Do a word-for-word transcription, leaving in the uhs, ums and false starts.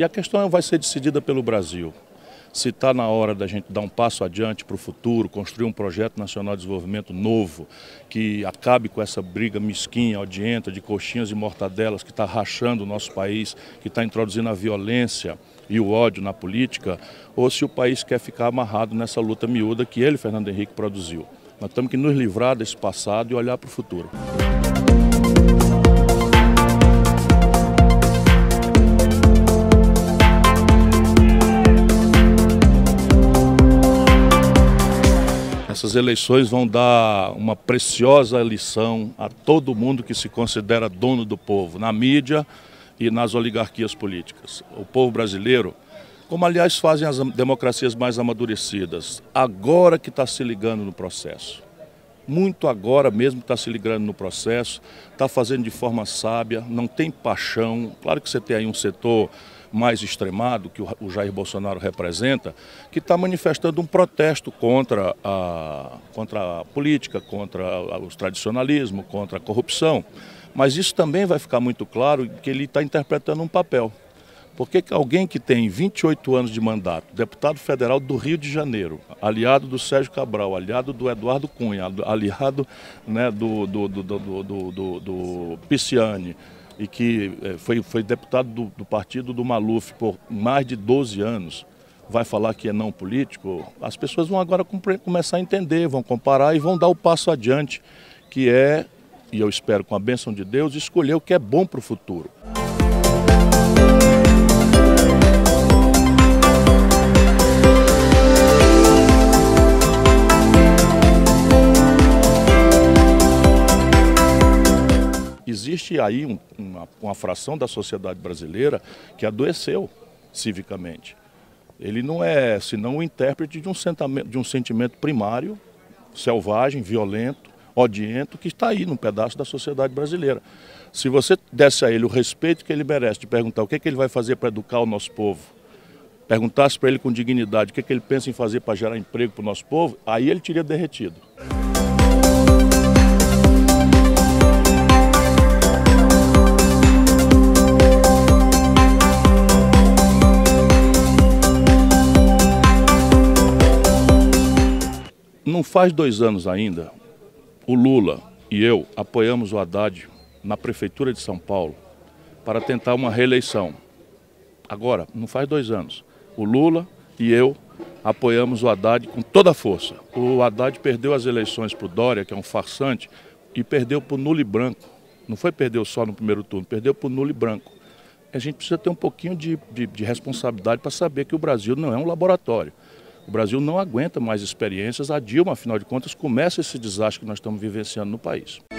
E a questão vai ser decidida pelo Brasil. Se está na hora da gente dar um passo adiante para o futuro, construir um projeto nacional de desenvolvimento novo, que acabe com essa briga mesquinha, odienta, de coxinhas e mortadelas que está rachando o nosso país, que está introduzindo a violência e o ódio na política, ou se o país quer ficar amarrado nessa luta miúda que ele, Fernando Henrique, produziu. Nós temos que nos livrar desse passado e olhar para o futuro. Essas eleições vão dar uma preciosa lição a todo mundo que se considera dono do povo, na mídia e nas oligarquias políticas. O povo brasileiro, como aliás fazem as democracias mais amadurecidas, agora que está se ligando no processo. Muito agora mesmo está se ligando no processo, está fazendo de forma sábia, não tem paixão. Claro que você tem aí um setor mais extremado, que o Jair Bolsonaro representa, que está manifestando um protesto contra a, contra a política, contra o tradicionalismo, contra a corrupção. Mas isso também vai ficar muito claro que ele está interpretando um papel. Porque alguém que tem vinte e oito anos de mandato, deputado federal do Rio de Janeiro, aliado do Sérgio Cabral, aliado do Eduardo Cunha, aliado, né, do, do, do, do, do, do, do Pisciani, e que foi, foi deputado do, do partido do Maluf por mais de doze anos, vai falar que é não político, as pessoas vão agora começar a entender, vão comparar e vão dar o passo adiante, que é, e eu espero com a bênção de Deus, escolher o que é bom para o futuro. Existe aí um, uma, uma fração da sociedade brasileira que adoeceu civicamente. Ele não é senão o intérprete de um, de um sentimento primário, selvagem, violento, odiento, que está aí num pedaço da sociedade brasileira. Se você desse a ele o respeito que ele merece, de perguntar o que, é que ele vai fazer para educar o nosso povo, perguntasse para ele com dignidade o que, é que ele pensa em fazer para gerar emprego para o nosso povo, aí ele teria derretido. Não faz dois anos ainda, o Lula e eu apoiamos o Haddad na Prefeitura de São Paulo para tentar uma reeleição. Agora, não faz dois anos, o Lula e eu apoiamos o Haddad com toda a força. O Haddad perdeu as eleições para o Dória, que é um farsante, e perdeu por nulo e branco. Não foi perdeu só no primeiro turno, perdeu por nulo e branco. A gente precisa ter um pouquinho de, de, de responsabilidade para saber que o Brasil não é um laboratório. O Brasil não aguenta mais experiências, a Dilma, afinal de contas, começa esse desastre que nós estamos vivenciando no país.